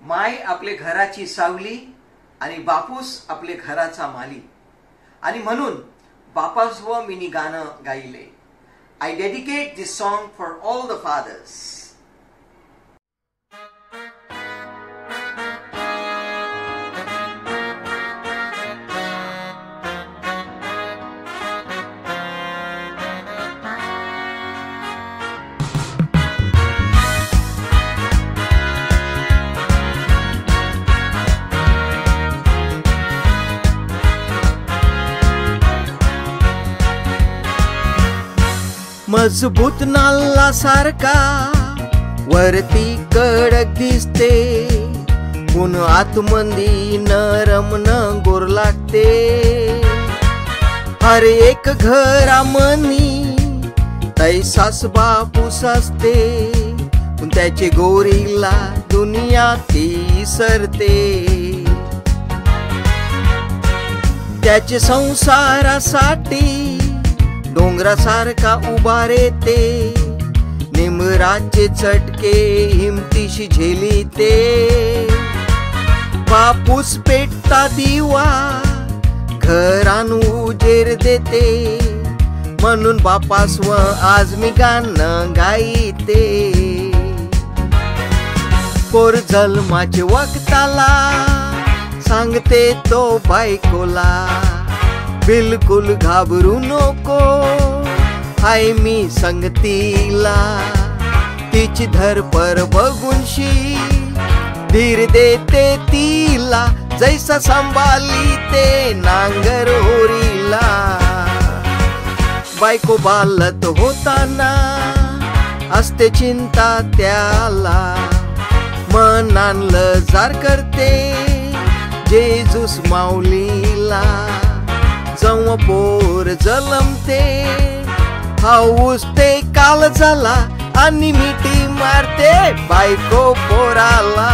माय आपले घराची सावली आणि बापूस आपले घराचा माली. आणि म्हणून बापासव मिनी गाणं गायले. I dedicate this song for all the fathers. मजबूत नाल्ला सारखा वरती कडक दिसते, पण आतमंदी नरम न गोर लागते. हर एक घरामनी तैसास बापूस असते, पण त्याचे गोरीला दुनिया ती सरते. त्याचे संसारासाठी डोंगरासारखा उभा रेते, निमराचे चटके हिमतीशी झेलीते. बापूस पेटता दिवा घरान उजेर देते, म्हणून बापासव आज मी गाणं गाईते. पोर जन्माचे वक्ताला सांगते तो बायकोला, बिलकुल घाबरू नको हाय मी संगतीला. तिची धरपर बघूनशी धीर देते तिला, जैसा संभाली ते नांगर होरीला. बायको बालत होताना असते चिंता त्याला, मनानलं जार करते जेजूस माऊलीला. जव पोर जलमते हाऊस ते काल झाला, आणि मिठी मारते बायको पोराला.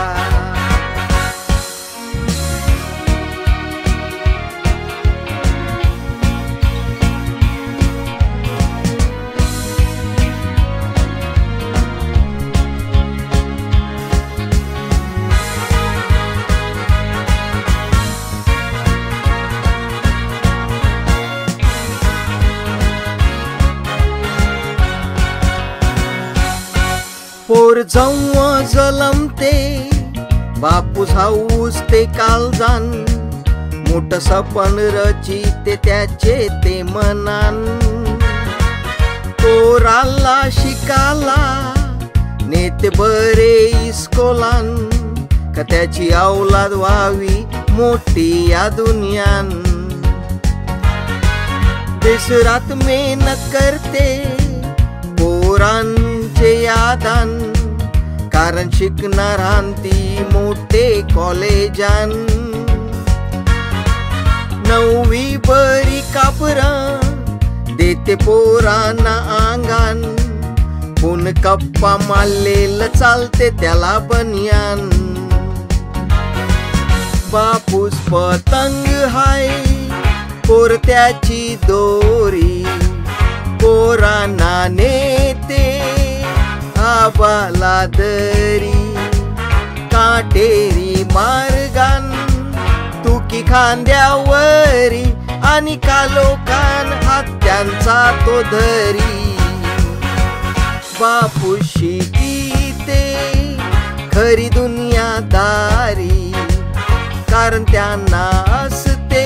पोर जव्हा जलमते बापूस हाऊस ते काळजान, मोठ सपन रचिते त्याचे ते मनान. पोराला शिकाला नेते बरे इस्कोलान, का त्याची औलाद व्हावी मोठी या दुनियान. देशरात मेहनत करते पोरांचे यादान, कारण शिकणार ती मोठे कॉलेजान. 9वी बरी कापरा देते पोरांना अंगान, पुन कप्पा मारलेलं चालते त्याला बनियान. बापूस पतंग हाय पोर त्याची दोरी, पोरांना नेते आबाला दरी. काटेरी मार्गान तुकी खांद्यावरी, आणि कालोखान हत्यांचा तो धरी. बापू शिकीते खरी दुनियादारी, कारण त्यांना असते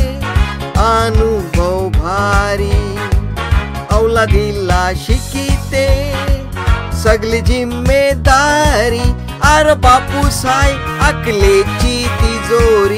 अनुभव भारी. औलादीला शिकीते सगळी जिम्मेदारी, आर बापूस हाय अकलेची तिजोरी.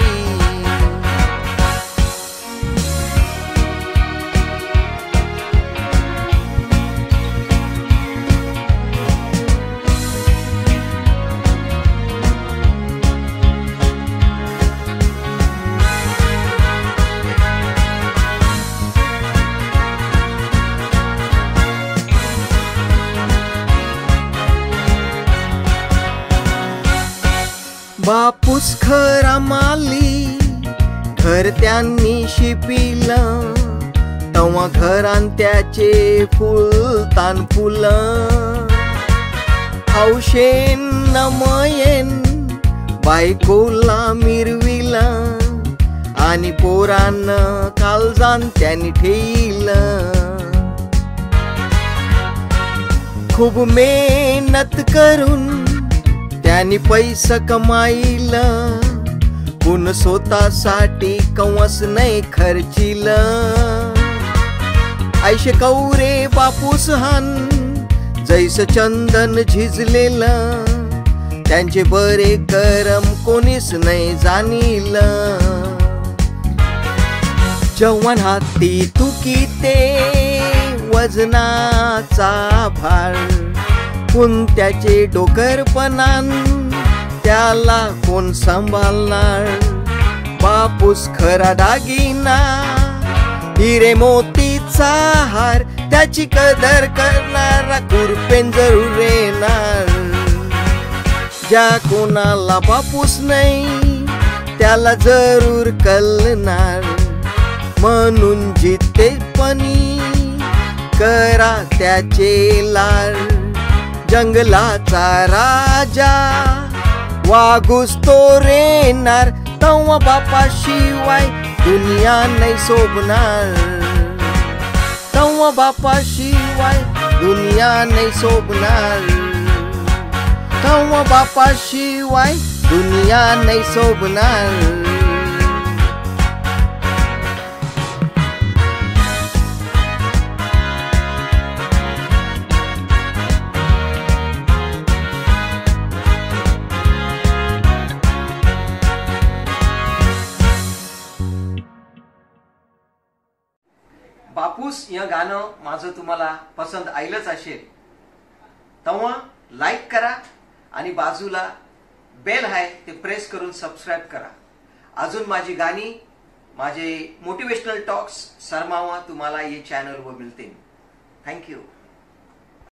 बापूस खरा माली घर त्यांनी शिपिलं, तवा घरान त्याचे फुलतान फुलं. हौशेन नमयेन बायकोला मिरविला आणि पोरांना काळजान त्याने ठेईलं. खूप मेहनत करून त्याने पैसा कमाईलं, पण स्वतःसाठी कवच नाही खर्चिलं. ऐशे कवरे बापूस हान जैस चंदन झिजलेलं, त्यांचे बरे करम कोणीच नाही जाणीलं. जवान हाती तुकी ते वजनाचा भार, पण त्याचे डोकरपणान त्याला कोण सांभाळणार. बापूस खरा दागिना हिरे मोतीचा हार, त्याची कदर करणारा कुरपेन जरूर येणार. ज्या कोणाला बापूस नाही त्याला जरूर कळणार, म्हणून जितेपणी करा त्याचे लाड. जंगलाचा राजा वागूस तो रेणार, तवा बापाशिवाय दुनिया नाही शोभणार. तवा बापाशिवाय दुनिया नाही शोभणार. तवा बापाशिवाय दुनिया नाही शोभणार. बापूस या गाणं माझं तुम्हाला पसंत आईलच असेल, तेव्हा लाईक करा आणि बाजूला बेल आहे ते प्रेस करून सबस्क्राईब करा. अजून माझी गाणी, माझे मोटिवेशनल टॉक्स सरमावा तुम्हाला या चॅनलवर मिळतील. थँक्यू.